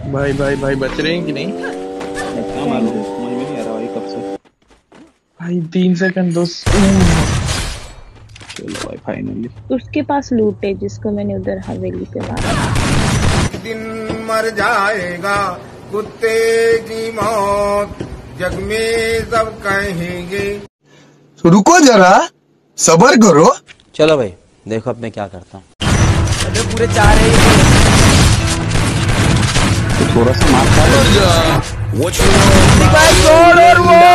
भाई भाई भाई बच रहे हैं कि नहीं? क्या मालूम, समझ में नहीं आ रहा भाई कब से। भाई 3 सेकंड दो। चलो भाई फाइनली। उसके पास लूट है जिसको मैंने उधर हवेली पे मारा। दिन मर जाएगा कुत्ते की मौत, जग में सब कहेंगे। तो रुको जरा, सब्र करो। चलो भाई देखो अब मैं क्या करता हूँ। अबे पूरे 4 है तो थोड़ा सा मार खा लो। भाई।